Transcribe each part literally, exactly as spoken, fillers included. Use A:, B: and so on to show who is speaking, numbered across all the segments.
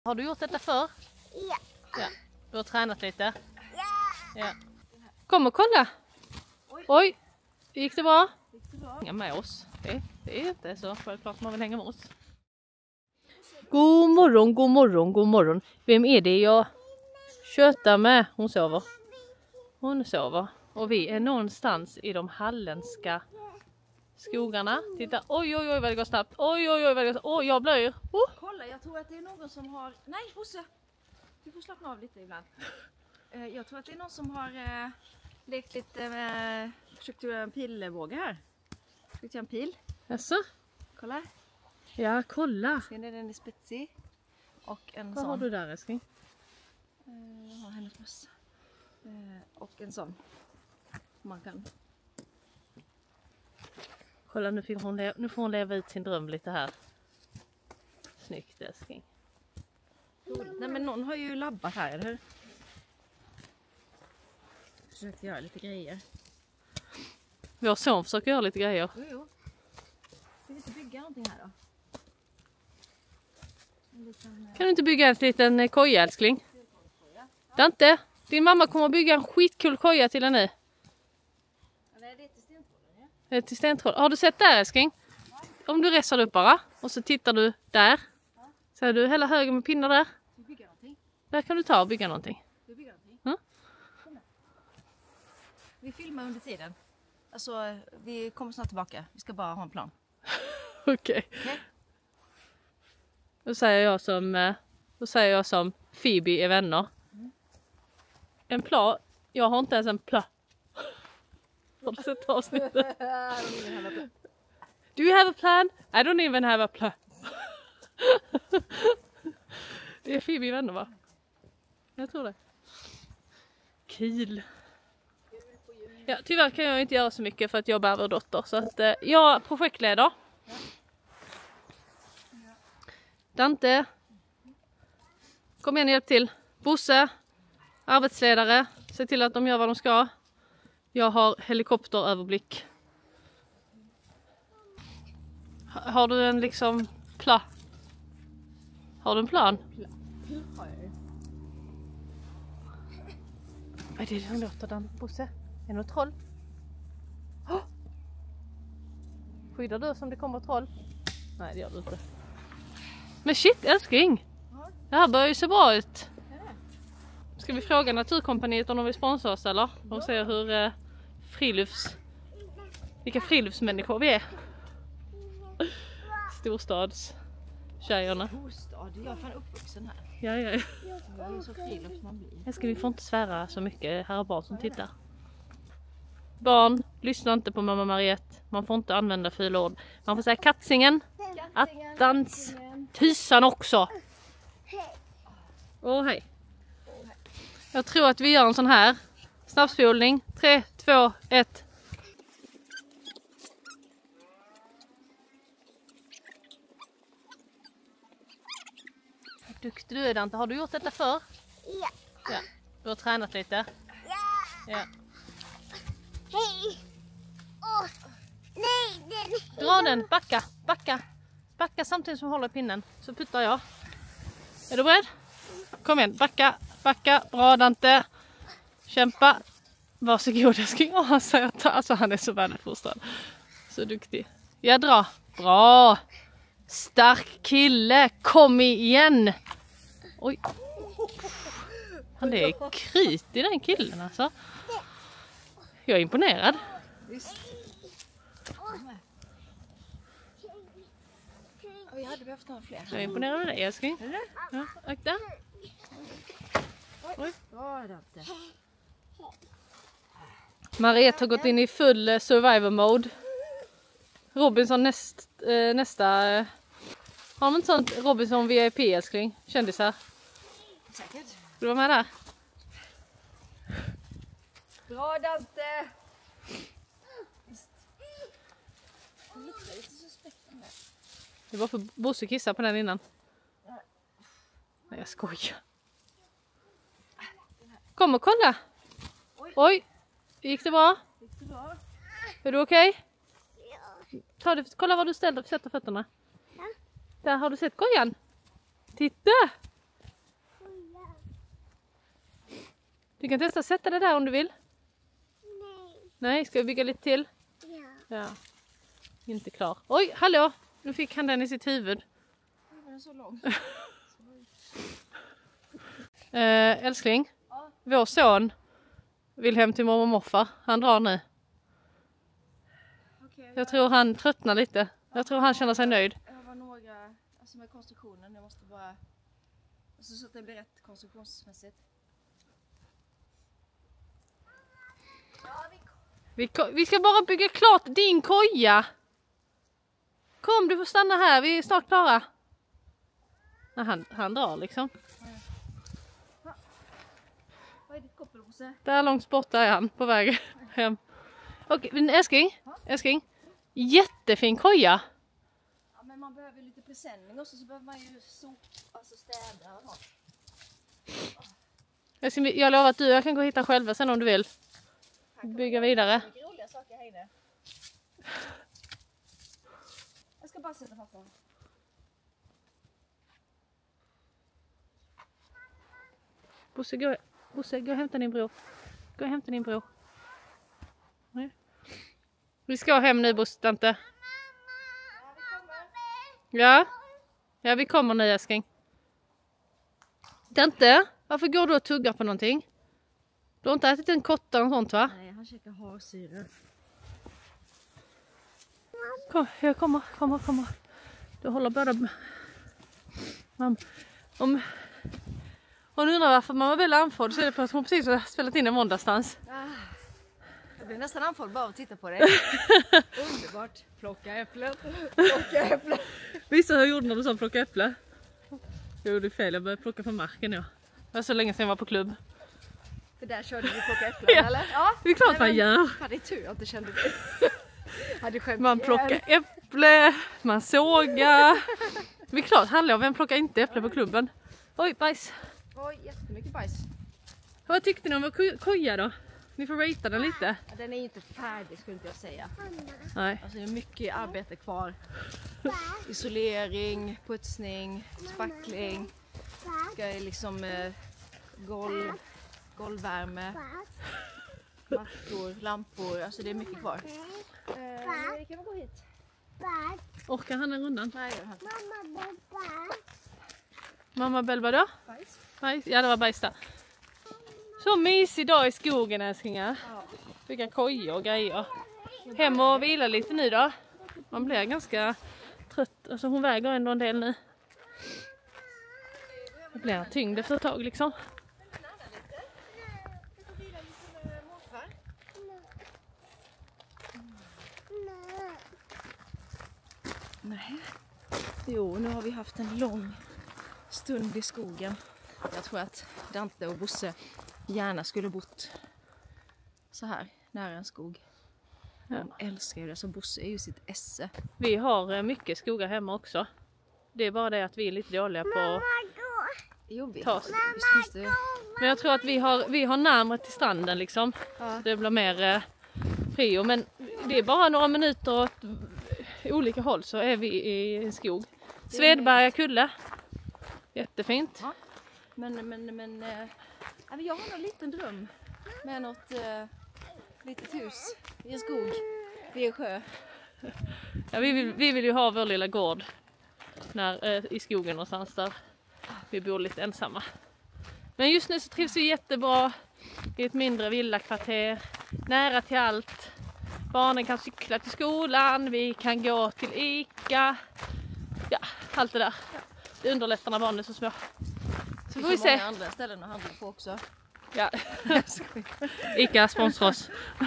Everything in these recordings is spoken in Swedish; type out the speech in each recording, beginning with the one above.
A: Har du gjort detta för?
B: Ja.
A: Ja. Du har tränat lite?
B: Ja.
A: Ja. Kom och kolla. Oj. Oj. Gick det bra? Gick det bra? Hänga med oss. Det, det är inte så självklart man vill hänga med oss. God morgon, god morgon, god morgon. Vem är det jag tjötar med? Hon sover. Hon sover. Och vi är någonstans i de halländska skogarna. Titta, oj oj oj vad det går snabbt. Oj oj oj vad det går snabbt. Oj, jag blöjer. Oh.
C: Kolla, jag tror att det är någon som har... Nej, Bosse! Du får slappna av lite ibland. Uh, jag tror att det är någon som har uh, lekt lite... Uh, försökt göra en pilbåge här. Försökt göra en pil.
A: Jaså?
C: Kolla.
A: Ja, kolla.
C: Ser ni, den är spetsig. Och en
A: Vad
C: sån.
A: har du där, älskling?
C: Uh, jag har hennes mössa. Uh, och en sån. Man kan...
A: Kolla, nu får, hon leva, nu får hon leva ut sin dröm lite här. Snyggt, älskling.
C: Nej, men någon har ju labbat här, eller hur? Försökt göra lite grejer.
A: Vår son försöker göra lite grejer.
C: Jo, jo. Ska vi inte bygga någonting här då? En liten,
A: Kan du inte bygga en liten eh, koja, älskling? Dante, din mamma kommer att bygga en skitkul koja till dig nu.
C: nej, det är till stentrollen, ja.
A: Det är till stentroll. Har du sett där, älskling? Om du resar upp bara och så tittar du där. Ser du hela högen med pinnar där?
C: Vi bygger någonting.
A: Där kan du ta och bygga någonting.
C: Vi bygger någonting.
A: Mm.
C: Vi filmar under tiden. Alltså, vi kommer snart tillbaka. Vi ska bara ha en plan.
A: Okej.
C: Okej?
A: Då säger jag som eh, då säger jag som Phoebe är vänner.
C: Mm.
A: En plan. Jag har inte ens en plan. Har du sett avsnittet? Do you have a plan? I don't even have a plan. Det är Phoebe vänner, va? Jag tror det. Kul. Ja, tyvärr kan jag inte göra så mycket för att jag behöver dotter. Så att eh, jag projektleder. Dante. Kom igen och hjälp till. Bosse. Arbetsledare. Se till att de gör vad de ska. Jag har helikopteröverblick. Ha- Har du en liksom plan? Har du en plan? Vad är det som låter, Dan? Bosse? Är det något troll? Oh! Skyddar du som det kommer troll? Nej, det gör du inte. Men shit, älskling! Det här börjar ju se bra ut. Ska vi fråga Naturkompaniet om de vill sponsra oss, eller? De ser hur eh, frilufts... Vilka friluftsmänniskor vi är. Storstadstjejerna.
C: Bostad, jag är fan uppvuxen här.
A: Ja, ja, ja.
C: Det är så friluft man blir.
A: Jag ska vi får inte svära så mycket. Här är barn som tittar. Barn, lyssna inte på mamma Mariette. Man får inte använda fula ord. Man får säga kattsingen. Attans. Tusan också. Åh, hej. Jag tror att vi gör en sån här. Snabbspolning. tre, två, ett. Duktig du är, Dante. Har du gjort detta för?
B: Ja.
A: Ja. Du har tränat lite?
B: Ja.
A: Ja.
B: Hej. Åh. Nej, den.
A: Dra den, backa, backa. Backa samtidigt som du håller pinnen. Så puttar jag. Är du beredd? Kom igen, backa, backa. Bra, Dante. Kämpa. Varsågod, jag ska... Åh, han säger att alltså, han är så väluppfostrad. Så duktig. Jag drar. Bra. Stark kille. Kom igen. Oj. Han är kryt i den killen, alltså. Jag är imponerad.
C: Visst. Vi hade behövt några fler.
A: Jag är imponerad av dig, älskling.
C: Är det?
A: Ja, akta. Oj.
C: Bra, Dante.
A: Mariette har gått in i full eh, survivor mode. Robinson näst, eh, nästa... Eh. Har de inte sånt Robinson V I P, älskling? Kändisar.
C: Säkert.
A: Vill du vara med där?
C: Bra, Dante. Visst. Det luktar lite suspekt.
A: Det var för Bosse kissa på den innan. Nej, jag skojar. Kom och kolla. Oj, gick det bra?
C: Gick det bra?
A: Är du okej? Ta det, kolla var du ställer, sätter fötterna. Där har du sett kojan. Titta! Du kan testa sätta det där om du vill.
B: Nej.
A: Nej, ska vi bygga lite till?
B: Ja.
A: Ja. Inte klar. Oj, hallå! Nu fick han den i sitt huvud.
C: Den är så lång.
A: Eh, älskling, vår son vill hem till mormor och morfar. Han drar nu.
C: Okej,
A: Jag tror han tröttnar lite. Jag tror han känner sig nöjd.
C: jag har några, alltså med konstruktionen, jag måste bara, alltså så att det blir rätt konstruktionsmässigt. Ja, vi
A: Vi, ko- vi ska bara bygga klart din koja. Kom, du får stanna här. Vi är snart klara. Nej, han, han drar liksom.
C: Vad är ditt koppel, Bosse?
A: Där långt borta är han på väg hem. Okej, men älskling. Älskling. Jättefin koja.
C: Ja, men man behöver lite presenning också, så behöver man ju sopa, alltså städa och sånt.
A: Älskling, jag lovar att du jag kan gå och hitta själva sen om du vill. Bygga vidare.
C: Mycket roliga saker här inne. Jag ska bara sätta fast den.
A: Bosse, gå, Bosse, gå och hämta din bror. Gå och hämta din bror. Nej. Vi ska hem nu, Bosse, tante. Ja? Ja, vi kommer nu, älskling. Tante, varför går du och tuggar på någonting? Du har inte ätit en kotta eller sånt, va?
C: Nej, han käkar harsyra.
A: Kom, jag kommer, kommer, kommer. Du håller båda... Mam. Om... Hon undrar varför mamma Bella andfådd så är det för att hon precis har spelat in en måndagsdans.
C: Ah, jag blir nästan andfådd bara att titta på dig. Underbart. Plocka äpplet. Plocka äpplet.
A: Visst hur jag gjorde när du sa plocka äpple? Jag gjorde fel, jag började plocka på marken. Ja. Det var så länge sedan jag var på klubb.
C: För där körde vi plocka äpplen,
A: Ja,
C: eller? Ja,
A: det är klart
C: nej,
A: man
C: men-
A: gör.
C: Fan, det är tur jag inte kände det. Hade skämt
A: Man
C: igen.
A: plockar äpple, man sågar. Det är klart, hallå, vem plockar inte äpple på klubben? Oj, bajs.
C: Oj, jättemycket bajs.
A: Vad tyckte ni om vår ko- koja då? Ni får ratea den lite.
C: Ja, den är ju inte färdig, skulle inte jag säga.
A: Nej.
C: Alltså det är mycket arbete kvar. Isolering, putsning, spackling. Ska jag liksom eh, golv, golvvärme, mattor, lampor. Alltså det är mycket kvar. Eh, vi kan väl gå hit?
A: Orkar han den rundan?
C: Nej, jag har inte.
B: Mamma, pappa.
A: Mamma Belba då?
C: Bajs.
A: Bajs? Ja, det var bajs där. Så mysig dag i skogen, älsklingar.
C: Ja.
A: Bygga koja och grejer. Hem och vila lite nu då. Man blir ganska trött. Alltså hon väger ändå en del nu. Det blir tyngd efter ett tag liksom.
C: Nej. Jo, nu har vi haft en lång stund i skogen. Jag tror att Dante och Bosse gärna skulle bott så här, nära en skog.
A: Ja.
C: De älskar ju det, så Bosse är ju sitt esse.
A: Vi har eh, mycket skogar hemma också. Det är bara det att vi är lite dåliga på...
C: Jo, vi
A: Ta
C: har,
A: oss.
C: visst finns det.
A: Men jag tror att vi har, vi har närmare till stranden liksom.
C: Ja.
A: Det blir mer eh, prio. Men det är bara några minuter åt olika håll så är vi i en skog. Svedberga kulle. Jättefint.
C: Ja. Men, men, men, eh, ja, men jag har en liten dröm med något eh, litet hus i en skog vid en sjö.
A: Ja, vi, vill, vi vill ju ha vår lilla gård när, eh, i skogen någonstans där vi bor lite ensamma. Men just nu så trivs vi jättebra i ett mindre villakvarter, nära till allt. Barnen kan cykla till skolan, vi kan gå till Ica. Ja, allt det där. Det underlättar när barnen är så små. Så får vi
C: Det är
A: se.
C: många andra ställen att handla på också.
A: Ja. Ica sponsrar oss.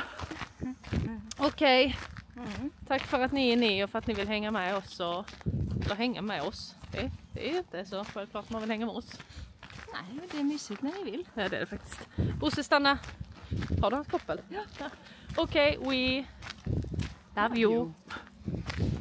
A: Okej.
C: Mm.
A: Tack för att ni är ni och för att ni vill hänga med oss. Och, eller hänga med oss. Det, det är inte så självklart man vill hänga med oss.
C: Nej, men det är mysigt när ni vill.
A: Ja, det är det faktiskt. Bosse, stanna. Har du hans koppel? Ja. Okej, we love you.